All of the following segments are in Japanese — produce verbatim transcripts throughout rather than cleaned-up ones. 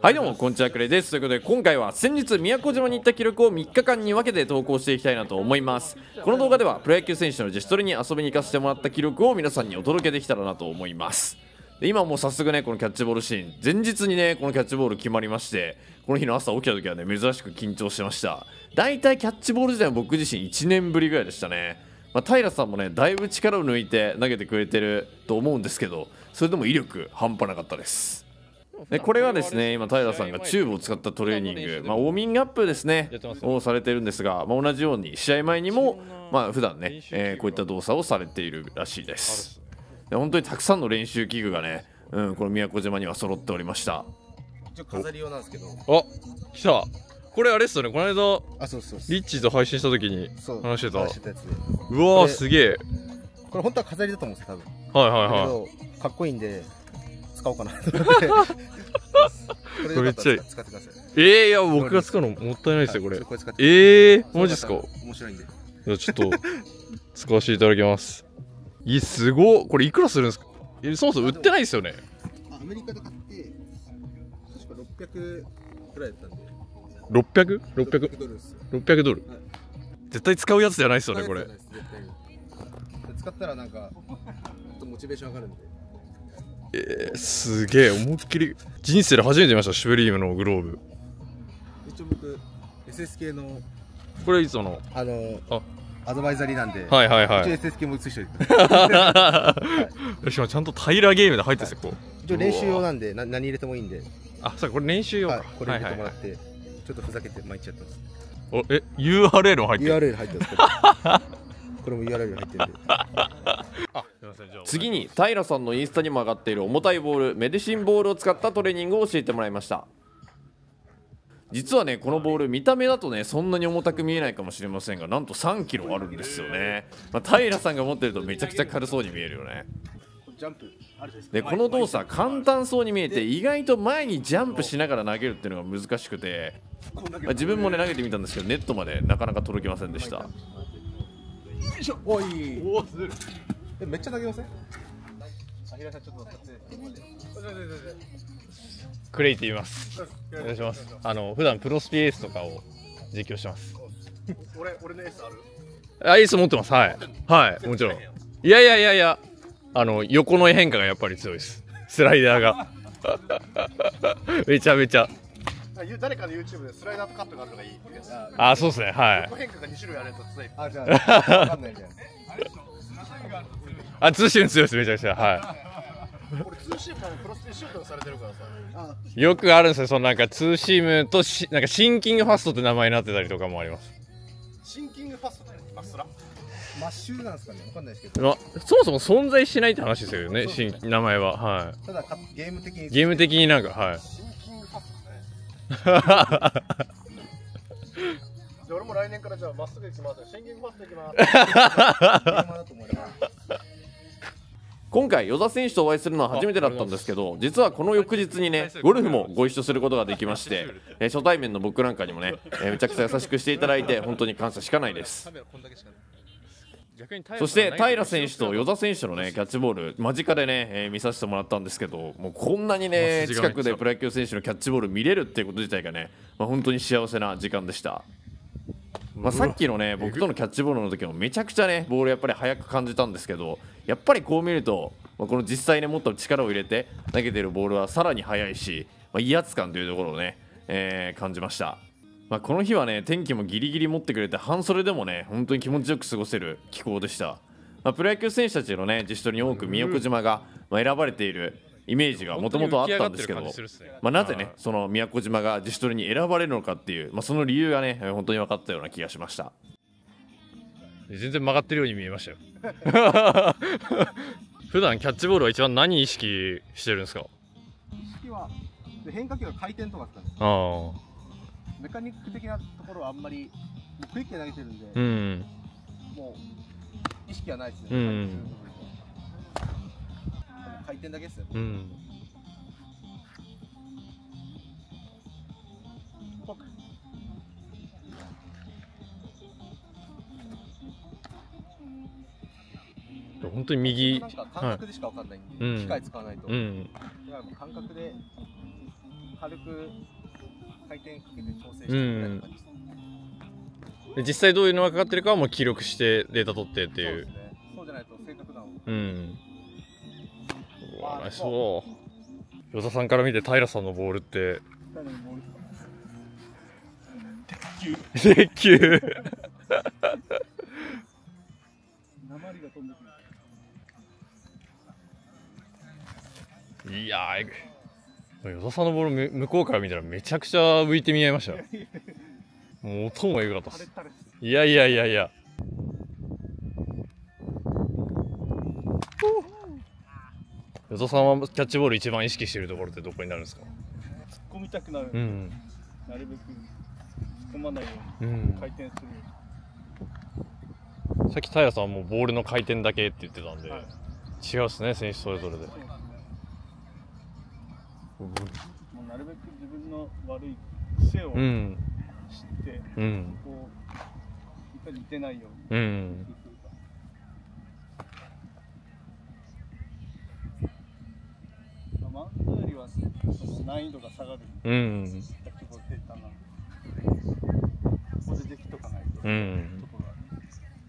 はいどうもこんにちは、クレイです。ということで今回は先日宮古島に行った記録をみっかかんに分けて投稿していきたいなと思います。この動画ではプロ野球選手の自主トレに遊びに行かせてもらった記録を皆さんにお届けできたらなと思います。で今もう早速ねこのキャッチボールシーン、前日にねこのキャッチボール決まりまして、この日の朝起きた時はね珍しく緊張してました。だいたいキャッチボール自体は僕自身いちねんぶりぐらいでしたね。まあ、平さんもねだいぶ力を抜いて投げてくれてると思うんですけど、それでも威力半端なかったです。でこれはですね今平さんがチューブを使ったトレーニング、まあ、ウォーミングアップですねをされてるんですが、まあ、同じように試合前にもまあ普段ね、えー、こういった動作をされているらしいです。で本当にたくさんの練習器具がね、うん、この宮古島には揃っておりました。 一応飾り用なんですけど。 あ、来た。これあれっすよね、この間あ、そうそうリッチーと配信した時に話してた。 話してたやつで。 うわーすげえ。 これ本当は飾りだと思うんですよ多分。はいはいはい。 はい。かっこいいんで使おうかなと思って。これめっちゃいい。使ってください。 えー、いや僕が使うのもったいないですよこれ。 これ使って。 えー、マジっすか。 面白いんで。 いやちょっと使わせていただきます。いいすごっ。これいくらするんですか。えそもそも売ってないですよね。 アメリカで買って確かろっぴゃくくらいだったんで。 ろっぴゃく？ ろっぴゃくドルです。 ろっぴゃくドル。絶対使うやつじゃないですよねこれ。 使ったらなんかちょっとモチベーション上がるんで。 えー、すげえ思いっきり人生で初めて見ました。シュベリームのグローブ。 一応僕 エスエス 系のこれいつものあのあアドバイザリーなんで、 はいはいはい。 一応 エスエス 系も映しておいて。 しかもちゃんとタイラーゲームで入ってるんですよこう。 一応練習用なんでな何入れてもいいんで。 あ、そうこれ練習用か。 これ入れてもらってちょっとふざけて毎日やってます。 おえ ユーアールエル も入ってる。 ユーアールエル 入ってます。これも ユーアールエル 入ってるんで。 次に平さんのインスタにも上がっている重たいボール、メディシンボールを使ったトレーニングを教えてもらいました。実はねこのボール見た目だとねそんなに重たく見えないかもしれませんが、なんとさんキロあるんですよね。まあ、平さんが持ってるとめちゃくちゃ軽そうに見えるよね。でこの動作簡単そうに見えて意外と前にジャンプしながら投げるっていうのが難しくて、まあ、自分もね投げてみたんですけどネットまでなかなか届きませんでした。 おいおおめっちゃ投げません？ クレイって言います。お願いします。あの普段プロスピエースとかを実況してます。 俺俺のエースある？ あ、エース持ってます。はいはいもちろん。いやいやいやいやあの横の変化がやっぱり強いです。スライダーがめちゃめちゃ。 誰かの YouTube でスライダーとカットがあるのがいい。 あ、そうですね。はい。 横変化がに種類あると強い。あ、じゃあわかんないみたいな。 あ、ツーシーム強いです。めちゃくちゃ。はい。 俺ツーシームからプロスピシュートされてるからさ。 よくあるんですよ。そのなんかツーシームとしなんかシンキングファストって名前になってたりとかもあります。 シンキングファストってマッスラ？マッシュなんですかね。わかんないですけど。 まあ、そもそも存在しないって話ですよね。新名前は。はい。 ただゲーム的にゲーム的になんかはい。 シンキングファストね。じゃあ俺も来年からじゃあまっすぐ行きます。シンキングファスト行きます。 今回与田選手とお会いするのは初めてだったんですけど、実はこの翌日にねゴルフもご一緒することができまして、え初対面の僕なんかにもね、えめちゃくちゃ優しくしていただいて本当に感謝しかないです。そして平選手と与田選手のねキャッチボール間近でね、えー、見させてもらったんですけど、もうこんなにね近くでプロ野球選手のキャッチボール見れるっていうこと自体がね、まあ、本当に幸せな時間でした。まあ、さっきのね僕とのキャッチボールの時もめちゃくちゃねボールやっぱり速く感じたんですけど、やっぱりこう見ると、まあ、この実際ねもっと力を入れて投げてるボールはさらに速いし、まあ、威圧感というところをね、えー、感じました。まあこの日はね天気もギリギリ持ってくれて半袖でもね本当に気持ちよく過ごせる気候でした。まあ、プロ野球選手たちのね自主トレに多く宮古島が、まあ、選ばれているイメージがもともとあったんですけど、まあなぜねその宮古島が自主トレに選ばれるのかっていう、まあ、その理由がね本当に分かったような気がしました。 全然曲がってるように見えましたよ。普段キャッチボールは一番何意識してるんですか？ 意識は変化球の回転とかですかね。 ああ。 メカニック的なところはあんまりクイックで投げてるんで、 うん、 もう意識はないですね。 うん、 回転だけですよ。 うん、本当に右なんか感覚でしかわかんないんで、はい、機械使わないと、うん、だからもう感覚で軽く回転かけて調整してみたいな感じです。 で実際どういうのがかかってるかはもう記録してデータ取ってっていう。 そうですね。そうじゃないと正確なの。 うん。うわナイスボール。与田さんから見て平さんのボールって鉄球鉄球いやー与田さんのボール向こうから見たらめちゃくちゃ浮いて見えましたよ。もう音もエグかったっす。いやいやいやいや与田さんはキャッチボール一番意識しているところってどこになるんですか？ 突っ込みたくなる、 うん、 なるべく突っ込まないように回転する、 うん、さっき平さんはもうボールの回転だけって言ってたんで、はい、違うっすね選手それぞれで。 もうなるべく自分の悪い癖を知って、うん、こういかに似てないように、うんマウンドよりはその難易度が下がる、うん、キャッチボールデータなので、ここでできとかないと、うん、ところはね。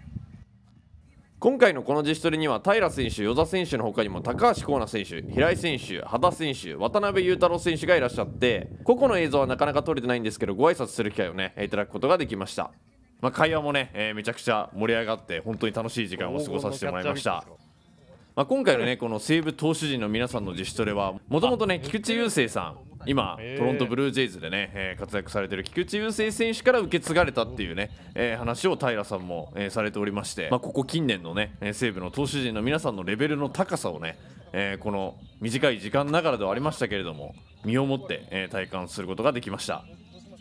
今回のこの自主トレには平選手、与田選手の他にも高橋光成選手、平井選手、羽田選手、渡辺裕太郎選手がいらっしゃって、個々の映像はなかなか撮れてないんですけど、ご挨拶する機会をねいただくことができました。まあ、会話もね、えー、めちゃくちゃ盛り上がって本当に楽しい時間を過ごさせてもらいました。まあ今回のねこの西武投手陣の皆さんの自主トレはもともとね菊池雄星さん、今トロントブルージェイズでね、えー、活躍されている菊池雄星選手から受け継がれたっていうね、えー、話を平さんも、えー、されておりまして、まあ、ここ近年のね西武の投手陣の皆さんのレベルの高さをね、えー、この短い時間ながらではありましたけれども身をもって、えー、体感することができました。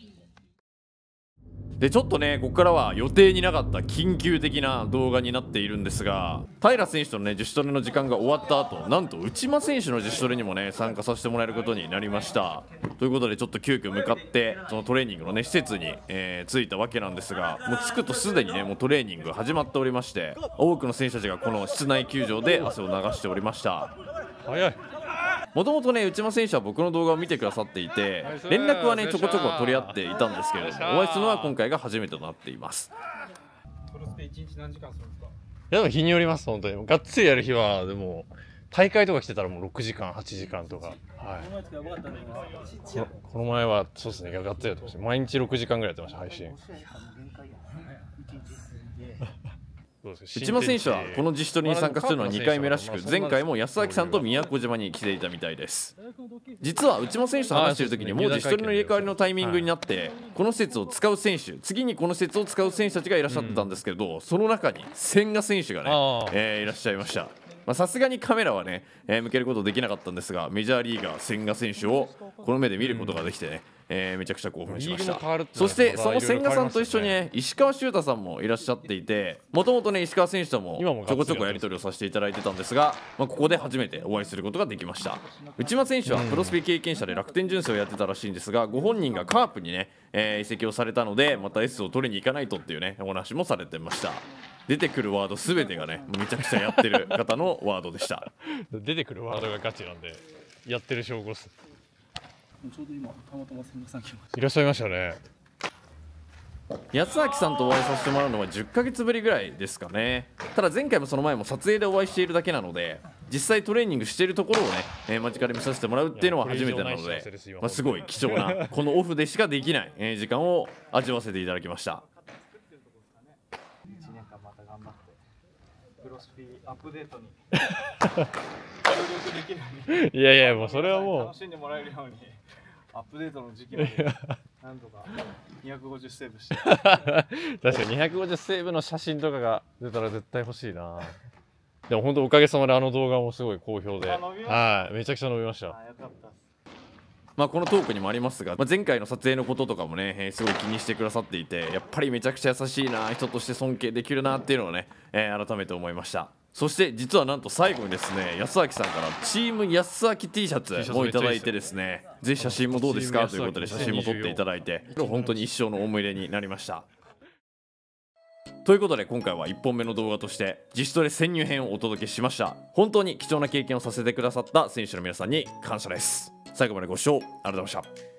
でちょっとねここからは予定になかった緊急的な動画になっているんですが、平選手とのね自主トレの時間が終わった後、なんと内間選手の自主トレにもね参加させてもらえることになりました。ということでちょっと急遽向かってそのトレーニングのね施設に、えー、着いたわけなんですが、もう着くとすでにねもうトレーニング始まっておりまして、多くの選手たちがこの室内球場で汗を流しておりました。 早い。 もともとね内間選手は僕の動画を見てくださっていて連絡はねちょこちょこ取り合っていたんですけれども、お会いするのは今回が初めてとなっています。 プロスペいちにち何時間するんですか？いやでも日によります。本当にがっつりやる日はでも大会とか来てたらもうろくじかんはちじかんとか、はい、こ, この前はそうですねがっつりやってました。毎日ろくじかんぐらいやってました配信。 内間選手はこの自主トレに参加するのはにかいめらしく、前回も安崎さんと宮古島に来ていたみたいです。実は内間選手と話している時にもう自主トレの入れ替わりのタイミングになって、この施設を使う選手、次にこの施設を使う選手たちがいらっしゃってたんですけど、その中に千賀選手がね、えー、いらっしゃいました。さすがにカメラはね、えー、向けることできなかったんですが、メジャーリーガー千賀選手をこの目で見ることができてね、えー、めちゃくちゃ興奮しました。そしてその千賀さんと一緒にね石川修太さんもいらっしゃっていて、もともとね石川選手ともちょこちょこやり取りをさせていただいてたんですが、まあ、ここで初めてお会いすることができました。内間選手はプロスピ経験者で楽天純正をやってたらしいんですが、ご本人がカープにね、えー、移籍をされたのでまた エス を取りに行かないとっていうねお話もされてました。出てくるワードすべてがねめちゃくちゃやってる方のワードでした。 出てくるワードがガチなんでやってる証拠です。 ちょうど今たまたま千賀さん来ました。 いらっしゃいましたね。 安明さんとお会いさせてもらうのはじゅっかげつぶりぐらいですかね。ただ前回もその前も撮影でお会いしているだけなので、実際トレーニングしているところをね、えー、間近で見させてもらうっていうのは初めてなので、まあ、すごい貴重なこのオフでしかできない、えー、時間を味わわせていただきました。 いちねんかんまた頑張ってプロスピアップデートに協力できるように、 いやいやもうそれはもう楽しんでもらえるようにアップデートの時期までなんとかにひゃくごじゅうセーブして確かににひゃくごじゅうセーブの写真とかが出たら絶対欲しいな。でも本当おかげさまであの動画もすごい好評で、はい、めちゃくちゃ伸びました。 あ、よかったっす。 まあこのトークにもありますが、まあ、前回の撮影のこととかもね、えー、すごい気にしてくださっていて、やっぱりめちゃくちゃ優しいな、人として尊敬できるなっていうのをね、えー、改めて思いました。そして実はなんと最後にですね、安明さんからチーム安明 T シャツもいただいてですね、ぜひ写真もどうですかということで写真も撮っていただいて、本当に一生の思い出になりました。ということで今回はいっぽんめの動画として自主トレ潜入編をお届けしました。本当に貴重な経験をさせてくださった選手の皆さんに感謝です。 最後までご視聴ありがとうございました。